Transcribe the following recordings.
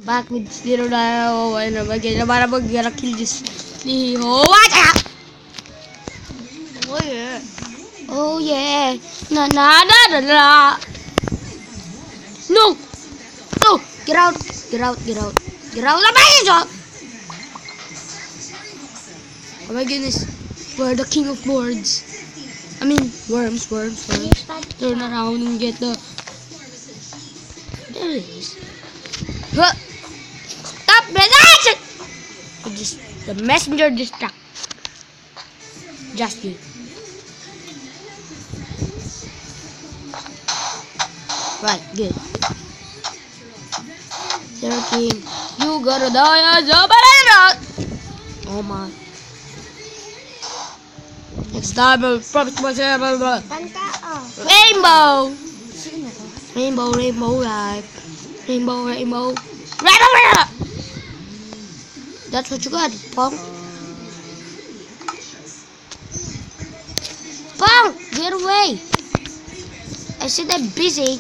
Back with zero now. Ano ba? Kaya para mag-kill this. What? Oh yeah. Oh yeah. Na na na na na. No. No. Get out. Get out. Get out. Get out. Oh my goodness. We're the king of boards. I mean, worms. Turn around and get the... There it is. Huh. Stop it! Just the messenger distract. Just you. Right, good. Zero King, you gotta die as a banana! Oh my. Next time I'll promise myself. Kanta Rainbow! Sino ko? Rainbow life. Rainbow. That's what you got, Pong. Pong, get away. I said I'm busy.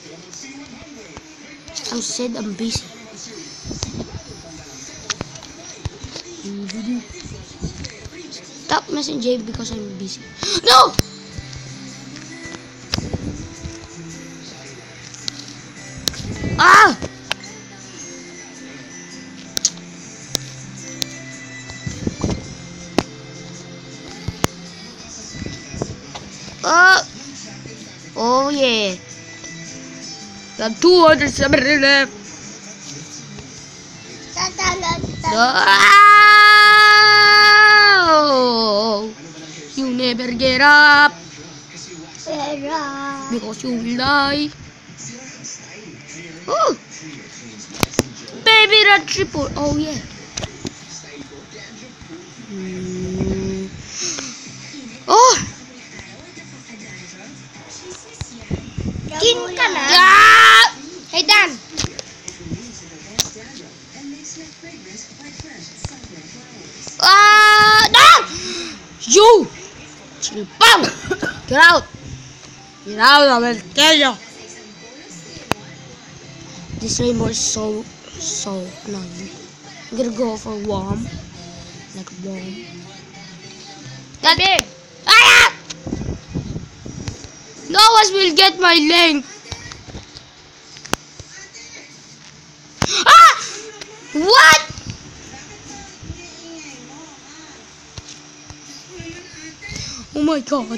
I said I'm busy. Stop messaging Jay because I'm busy. No! Ah! Oh yeah. Got 207 left. No! You never get up because you will die. Oh! Baby rat triple. Oh yeah. Oh! King ka na? Yeah! Hey Dan! No! You! Chilpang! Get out! Get out, I will tell you! This rainbow is so annoying. I'm gonna go for warm. Like warm. That big! Ah! No one will get my length. Ah! What? Oh my god.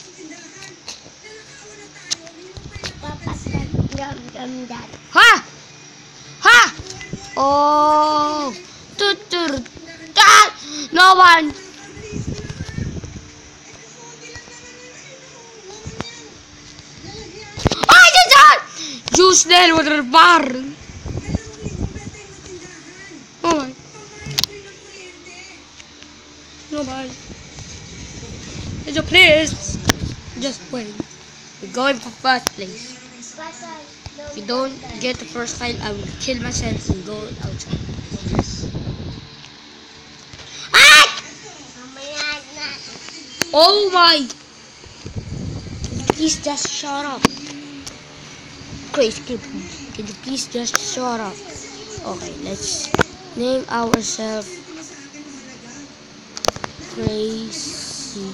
Ha! Ha! Oh! No one. Use that water bar. Oh my. Nobody. It's a place. Just wait. We're going for first place. If you don't get the first tile, I will kill myself and go outside. Ah! Oh my. Please just shut up. Crazy kid, can you please just shut up? Okay, let's name ourselves Crazy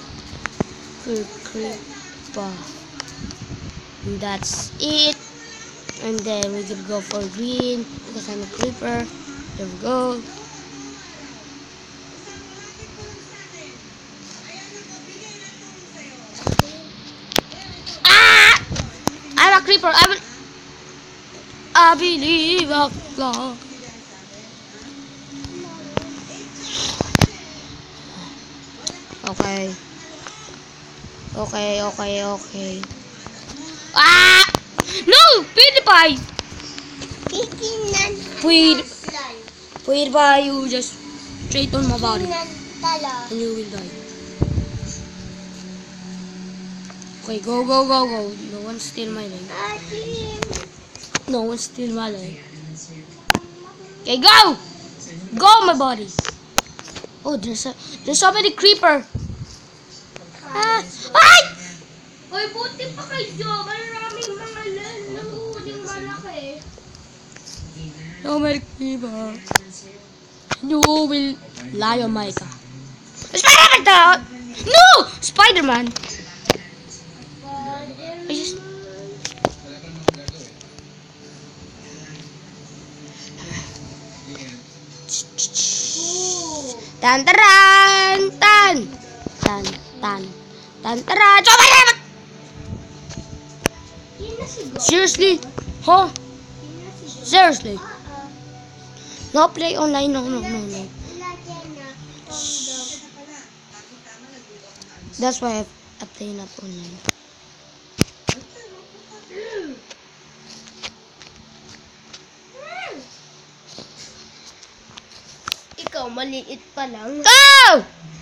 Creeper. And that's it. And then we can go for green because I'm a creeper. There we go. Ah! I'm a creeper. I believe of God. Okay. Ah! No! PewDiePie! PewDiePie, you just straight on my body. And you will die. Okay, go. No one steal my leg. No one steal my leg. Okay, go! Go, my body. Oh, there's so many creeper. Ay! Hoy, buti pa kayo. Maraming mga nanguhuling malaki. No more give up. You will lie on my car. Spider-Man! No! Spider-Man! I just... Tan taran tan tan tan tan taran. Spider-Man! Seriously? Huh? Seriously? No play online. No. That's why I play not online. Ikaw, maliit pa lang. Go!